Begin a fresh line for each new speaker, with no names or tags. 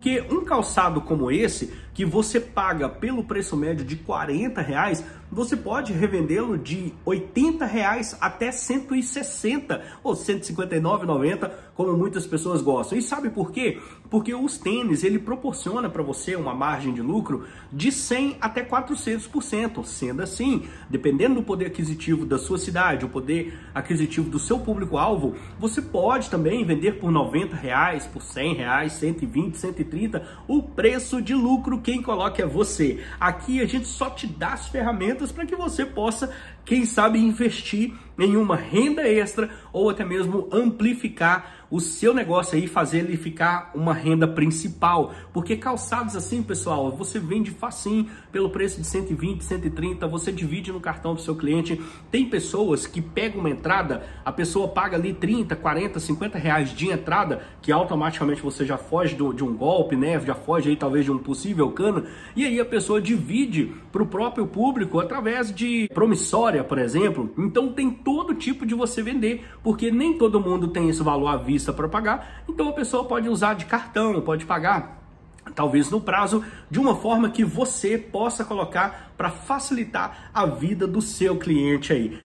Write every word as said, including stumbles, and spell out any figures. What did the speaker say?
Porque um calçado como esse, que você paga pelo preço médio de quarenta reais, você pode revendê-lo de oitenta reais até cento e sessenta ou cento e cinquenta e nove reais e noventa centavos, como muitas pessoas gostam. E sabe por quê? Porque os tênis, ele proporciona para você uma margem de lucro de cem até quatrocentos por cento. Sendo assim, dependendo do poder aquisitivo da sua cidade, o poder aquisitivo do seu público-alvo, você pode também vender por noventa reais, por cem reais, cento e vinte, cento e trinta. O preço de lucro, quem coloca é você. Aqui a gente só te dá as ferramentas para que você possa, quem sabe, investir em uma renda extra ou até mesmo amplificar o seu negócio aí, fazer ele ficar uma renda principal. Porque calçados assim, pessoal, você vende facinho pelo preço de cento e vinte, cento e trinta, você divide no cartão do seu cliente. Tem pessoas que pegam uma entrada, a pessoa paga ali trinta, quarenta, cinquenta reais de entrada, que automaticamente você já foge do, de um golpe, né? Já foge aí talvez de um possível cano, e aí a pessoa divide para o próprio público através de promissória, por exemplo. Então tem todo tipo de você vender, porque nem todo mundo tem esse valor à vista para pagar, então a pessoa pode usar de cartão, pode pagar talvez no prazo, de uma forma que você possa colocar para facilitar a vida do seu cliente aí.